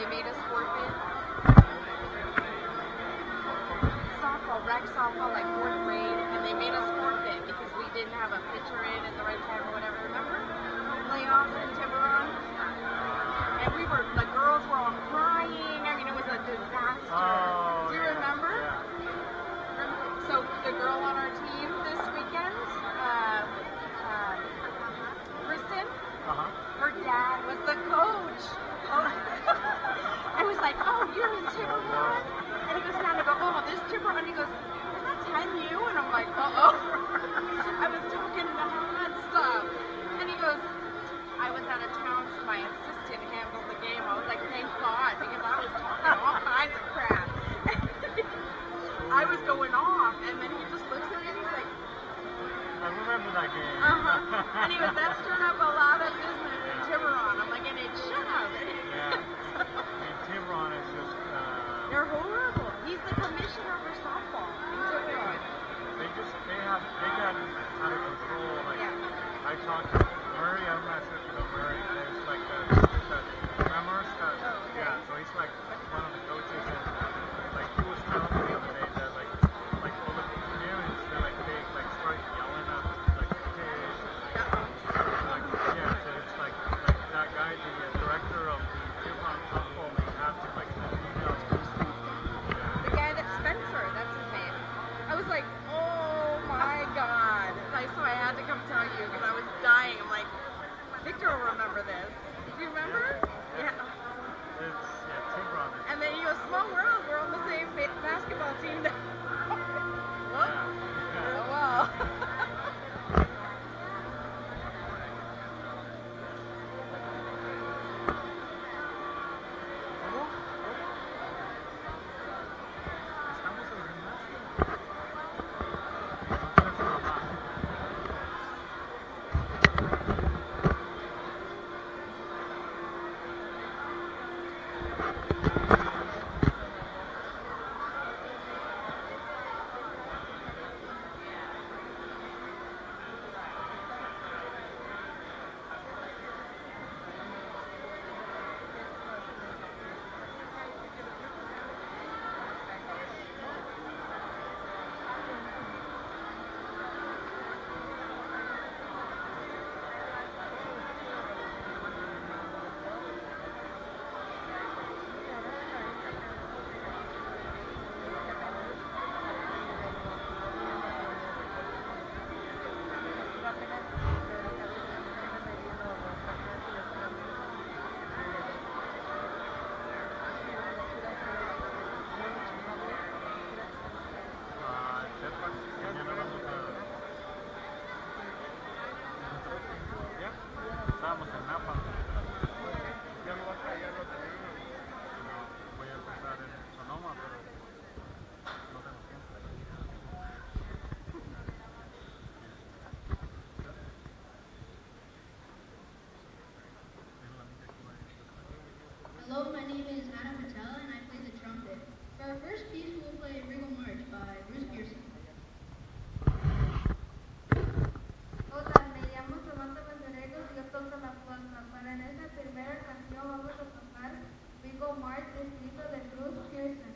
they made us forfeit. Softball, rec softball, like 4th grade, and they made us forfeit because we didn't have a pitcher in at the right time or whatever. Remember? Playoffs in Tiburon? And the girls were all crying. I mean, it was a disaster. Oh, do you remember? Yeah. So the girl on our team this weekend, Kristen, her dad was the coach. Oh. I was like, oh, you're in Tiburon? And he goes down to go, oh, this Tiburon. He goes, is that 10U? And I'm like, uh-oh. I was talking non-stop. And he goes, I was out of town, so my assistant handled the game. I was like, thank God, because I was talking all kinds of crap. I was going off, and then he just looks at me and he's like, I remember that game. And he goes, that stirred up a lot of business in Tiburon. I'm like, and it should have. Yeah. I mean, Tiburon is just... They're horrible. He's the commissioner for softball in Tiburon. They got out of control. Like, Yeah. I talked to Murray, I'm not sure if you know Murray. There's like Tremor. Yeah, so he's like one of the coaches, and like he was telling me the other day that like all the parents, they start yelling at like the kids. Like, yeah, so it's like that guy, the director of the Tiburon softball, they have to like send emails to The guy that Spencer, that's his name. I was like, oh my God. So I had to come tell you because I was dying. I'm like, Victor will remember this. Do you remember? Yeah. Tiburon. And then you go, small world, we're on the same basketball team now. Whoop. Oh, wow. Estábamos en Napa. Ya no va a caer, voy a empezar en Sonoma, pero no tengo tiempo. Hello, my name is Anna Patel and I play the trumpet. For our first piece, we'll play Regal March by Bruce Pearson. Hola, me llamo Samantha Montenegro y yo toco la flauta. Para esta primera canción vamos a tocar Regal March escrito de Bruce Pearson.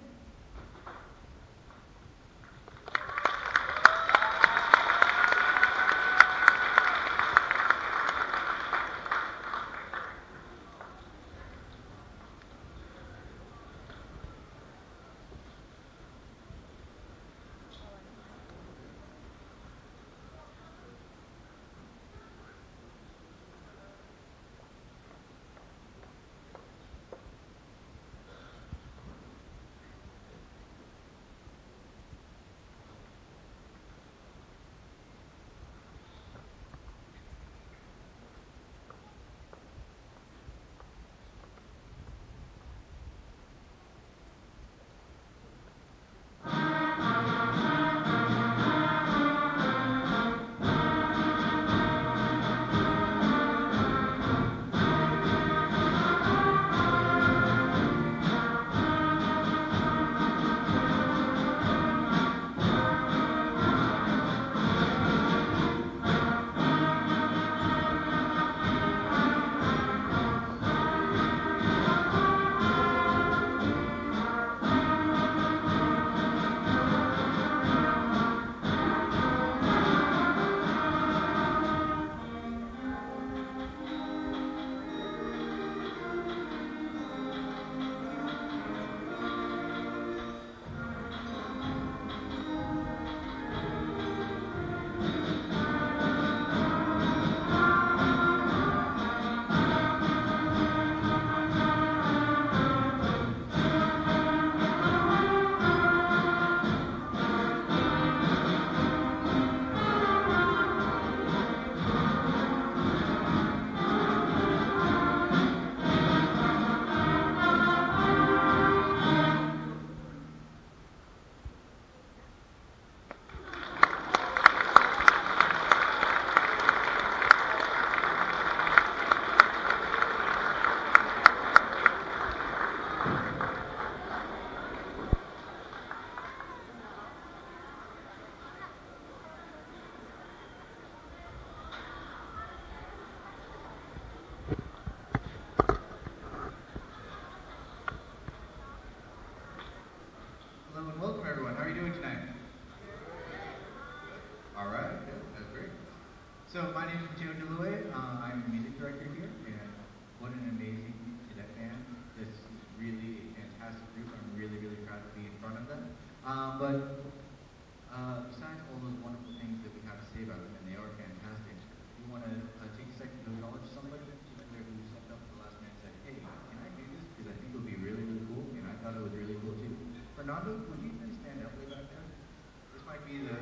But besides all those wonderful things that we have to say about them, and they are fantastic, we want to take a second to acknowledge somebody there who stepped up at the last minute and said, hey, can I do this? Because I think it would be really, really cool, and I thought it was really cool too. Fernando, would you please stand up way back there? This might be the...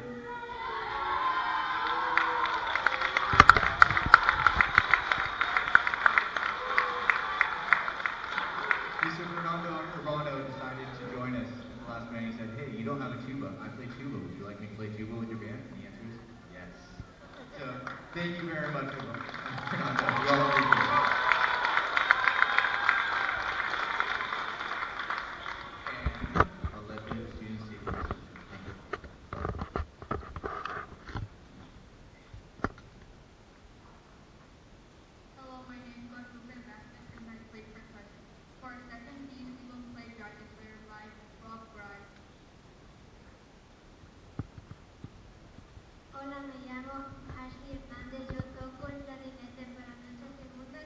Mr. Fernando Urbano decided to join us at the last minute. He said, hey, you don't have a tuba. I play tuba. Would you like me to play tuba with your band? And the answer is yes. So, thank you very much, Fernando. You all appreciate it. And I'll let the students take the rest. Thank you. Hello, my name is Guadalupe Vasquez and I play percussion. For our second piece, we will play Dragon Slayer by Rob Grimes. Hola, me llamo Ashley Hernández. Yo toco el clarinete para nuestra segunda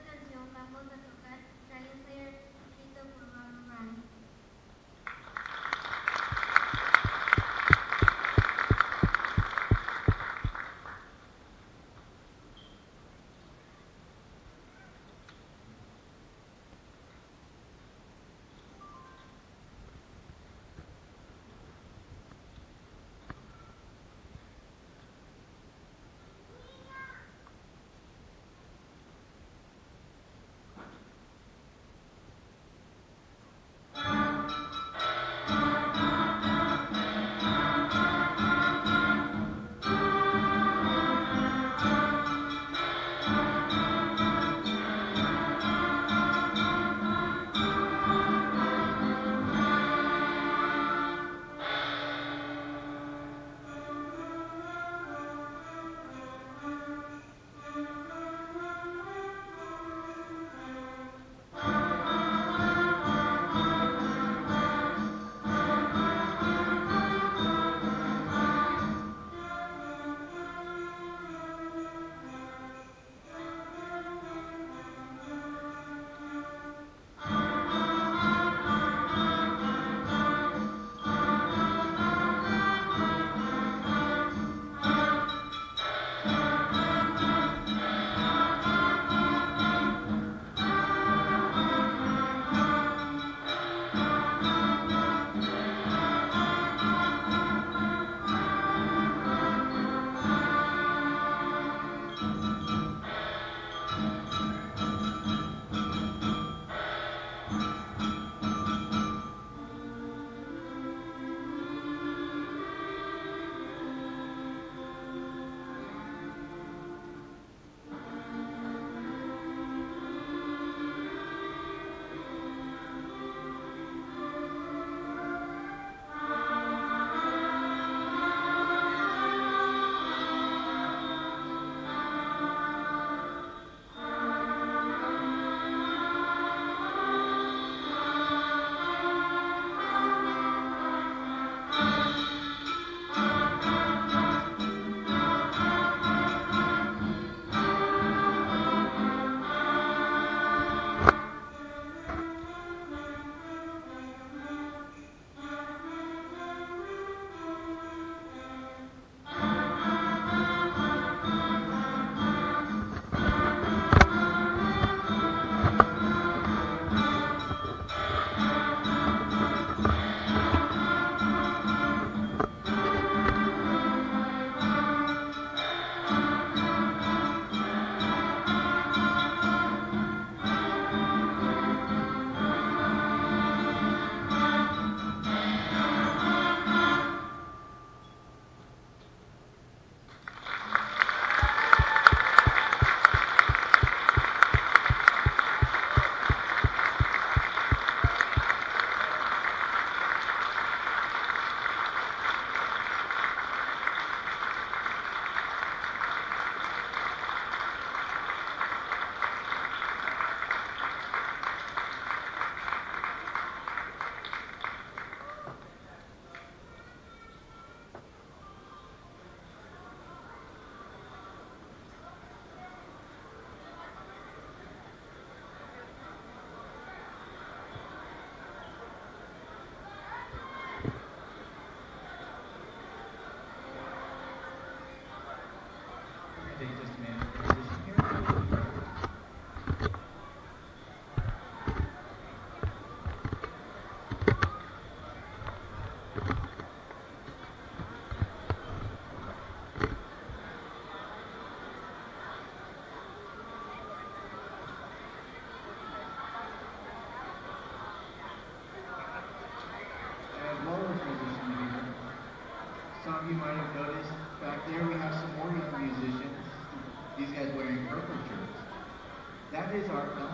start.